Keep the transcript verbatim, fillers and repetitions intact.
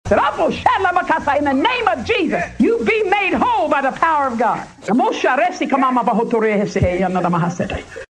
In the name of Jesus, you be made whole by the power of God.